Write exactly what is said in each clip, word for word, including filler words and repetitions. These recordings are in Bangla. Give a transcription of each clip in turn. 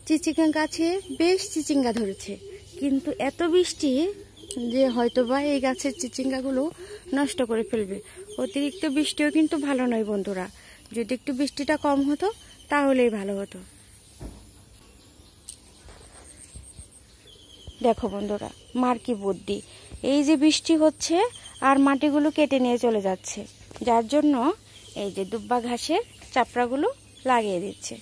চিচিঙ্গা গাছে বেশ চিচিঙ্গা ধরেছে, কিন্তু এত বৃষ্টি যে হয়তোবা এই গাছের চিচিঙ্গাগুলো নষ্ট করে ফেলবে। অতিরিক্ত বৃষ্টিও কিন্তু ভালো নয় বন্ধুরা, যদি একটু বৃষ্টিটা কম হতো তাহলেই ভালো হতো। দেখো বন্ধুরা, মার কি বুদ্ধি, এই যে বৃষ্টি হচ্ছে আর মাটিগুলো কেটে নিয়ে চলে যাচ্ছে, যার জন্য এই যে দুব্বা ঘাসের চাপড়াগুলো লাগিয়ে দিচ্ছে।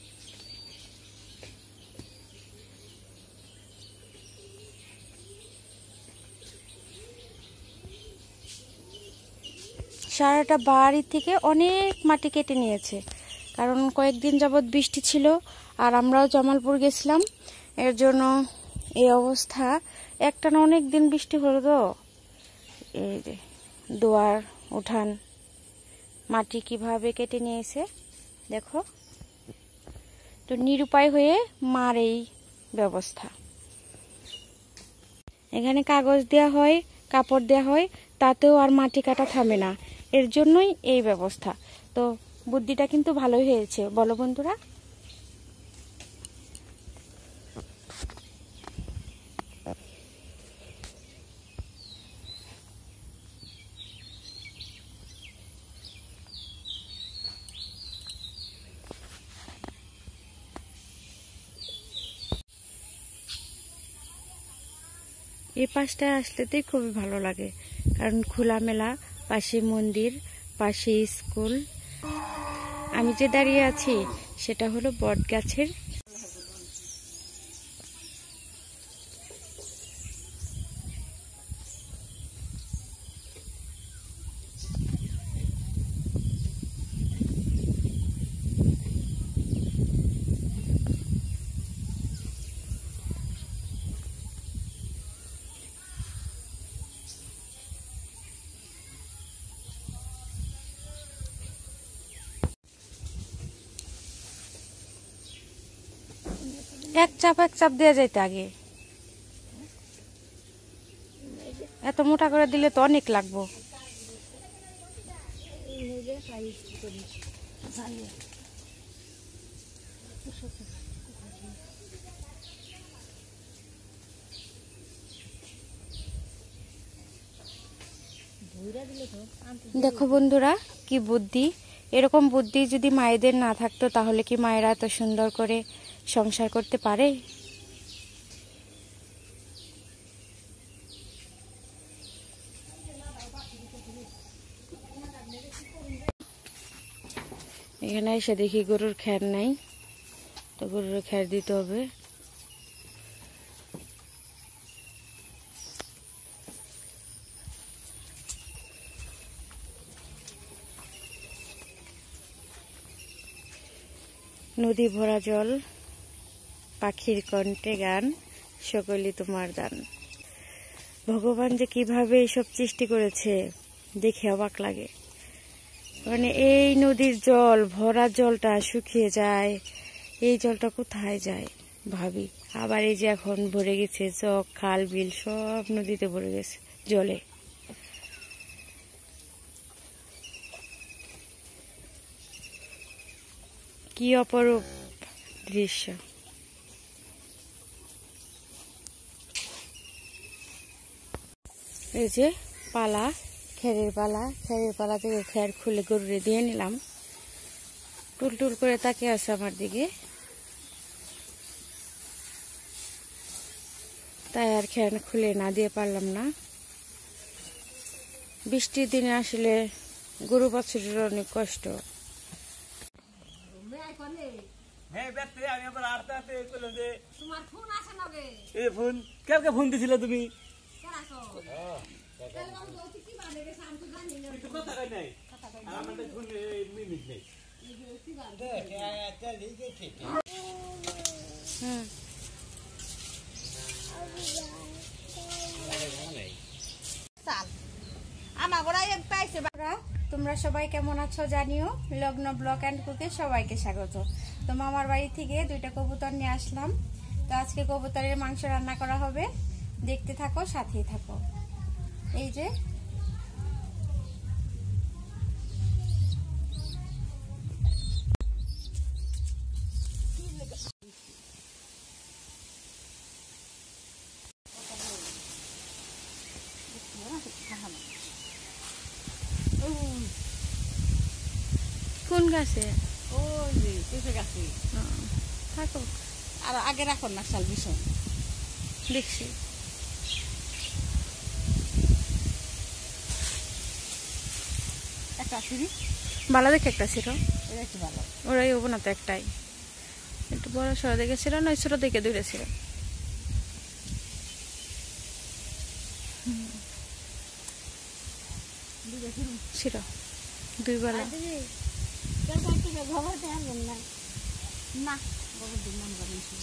সারাটা বাড়ি থেকে অনেক মাটি কেটে নিয়েছে, কারণ কয়েকদিন যাবৎ বৃষ্টি ছিল আর আমরাও জামালপুর গেছিলাম, এর জন্য এই অবস্থা। একটানা অনেক দিন বৃষ্টি হলো তো এই যে দুয়ার উঠান মাটি কিভাবে কেটে নিয়েছে দেখো। তো নিরুপায় হয়ে মার এই ব্যবস্থা। এখানে কাগজ দেওয়া হয়, কাপড় দেওয়া হয়, তাতেও আর মাটি কাটা থামে না, এর জন্যই এই ব্যবস্থা। তো বুদ্ধিটা কিন্তু ভালোই হয়েছে, বলো বন্ধুরা। এই পাশটায় আসলেতেই খুবই ভালো লাগে, কারণ খোলামেলা, পাশে মন্দির, পাশে স্কুল। আমি যে দাঁড়িয়ে আছি সেটা হলো বট গাছের। এক চাপ এক চাপ দেওয়া যাইতে আগে, এত মোটা করে দিলে তো অনেক লাগবো। দেখো বন্ধুরা কি বুদ্ধি, এরকম বুদ্ধি যদি মায়েদের না থাকতো তাহলে কি মায়েরা এত সুন্দর করে সংসার করতে পারে? এখানে এসে দেখি গরুর খ্যার নাই, তো গরুর খ্যার দিতে হবে। নদী ভরা জল, পাখির কণ্ঠে গান, সকলই তোমার দান। ভগবান যে কিভাবে এইসব সৃষ্টি করেছে দেখে অবাক লাগে। মানে এই নদীর জল, ভরা জলটা শুকিয়ে যায়, এই জলটা কোথায় যায় ভাবি। আবার এই যে এখন ভরে গেছে চক, খাল, বিল সব নদীতে ভরে গেছে জলে। কি অপরূপ দৃশ্য। এই যে পালা, খেরের পালা, খেরের পালা থেকে খের খুলে গরুরে দিয়ে নিলাম। টুল টুল করে তাকিয়ে আছে আমার দিকে, তাই আর খের খুলে না দিয়ে পারলাম না। বৃষ্টির দিনে আসলে গরু বাছুরের অনেক কষ্ট। ফোন দিছিল তুমি? তোমরা সবাই কেমন আছো জানিও। লগ্ন ব্লগ অ্যান্ড কুকে সবাইকে স্বাগত। তো মামার বাড়ি থেকে দুইটা কবুতর নিয়ে আসলাম, তো আজকে কবুতরের মাংস রান্না করা হবে, দেখতে থাকো, সাথেই থাকো। এই যে কোন গাছে? ওই যে পেঁপে গাছে। থাকো, আর আগে রাখো না শাল ভীষণ দেখছি। একটা সিঁড়ি ভালো দেখে একটা ছিল, এটা একটু ভালো। ওরাই হবো না তো, একটাই একটু বড় সড়ো দেখে ছিল না, ছোট দেখে দূরে ছিল। ছিল দুই বেলা। না গোবর দিন নাম বানিয়েছি।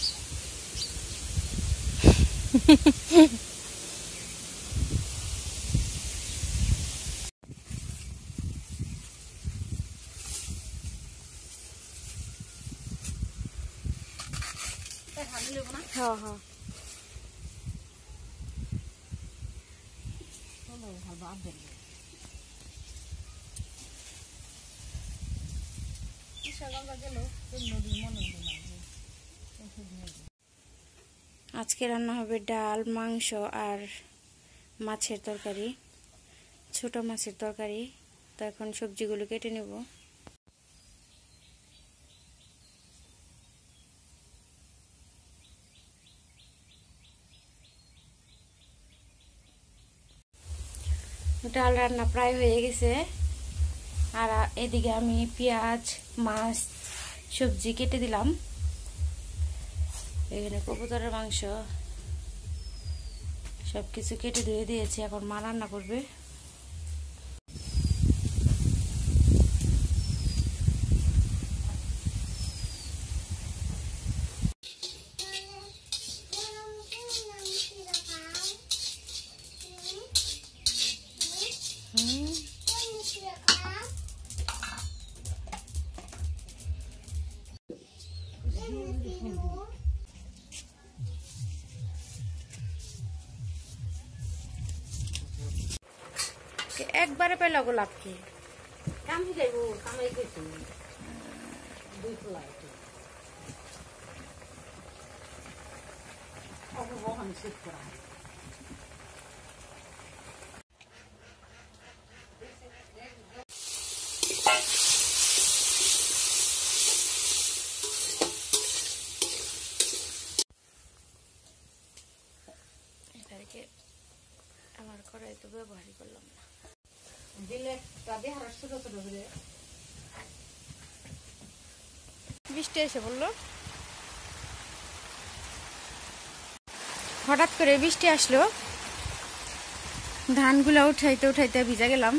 হ্যাঁ হ্যাঁ, আজকে রান্না হবে ডাল, মাংস আর মাছের তরকারি, ছোট মাছের তরকারি। তো এখন সবজিগুলো কেটে নেব। ডাল রান্না প্রায় হয়ে গেছে, আর এদিকে আমি পেঁয়াজ, মাছ, সবজি কেটে দিলাম। এখানে কবুতরের মাংস সবকিছু কেটে ধুয়ে দিয়েছি, এখন মা রান্না করবে। একবারে পেল গোলাপ কি কামি যাইব কামাই করছি দুই ফ্লাই অবহান শীত করা এটাকে আমার কড়াই তো ব্যবহারই করলাম না। দিলে তাদের হার ছোট ছোট করে বৃষ্টি এসে বললো, হঠাৎ করে বৃষ্টি আসলো, ধানগুলা উঠাইতে উঠাইতে ভিজা গেলাম।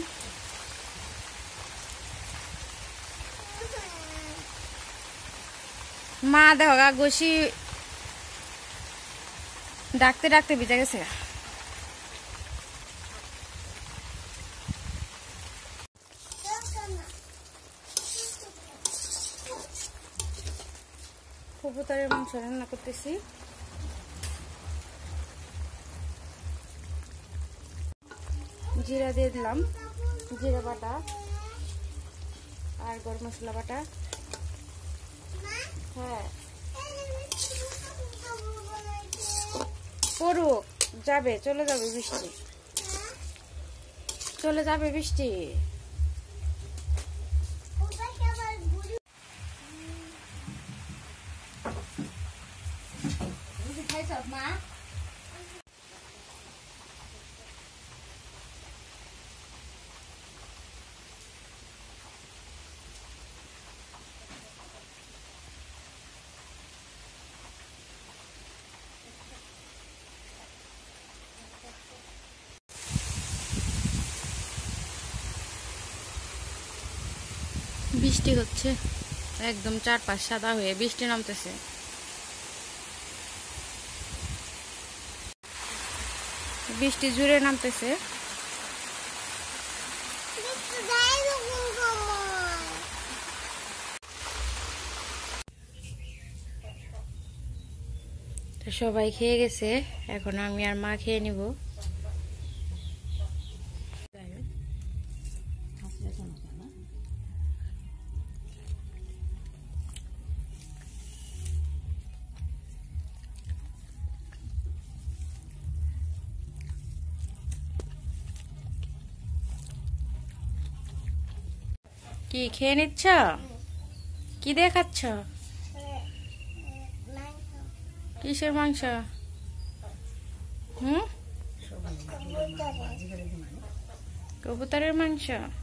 মা দেখো গা গোসি ডাকতে ডাকতে ভিজা গেছে। কবুতরের মাংস রান্না করতেছি। জিরা দিয়ে দিলাম, জিরা বাটা আর গরম মশলা বাটা। হ্যাঁ করুক, যাবে, চলে যাবে বৃষ্টি, চলে যাবে বৃষ্টি। মা বৃষ্টি হচ্ছে, একদম চারপাশ সাদা হয়ে বৃষ্টি নামতেছে। বৃষ্টি জুড়ে নামতেছে। সবাই খেয়ে গেছে, এখন আমি আর মা খেয়ে নিব। কি খেয়ে নিচ্ছ? কি দিয়ে খাচ্ছ? কিসের মাংস? হুম, কবুতরের মাংস।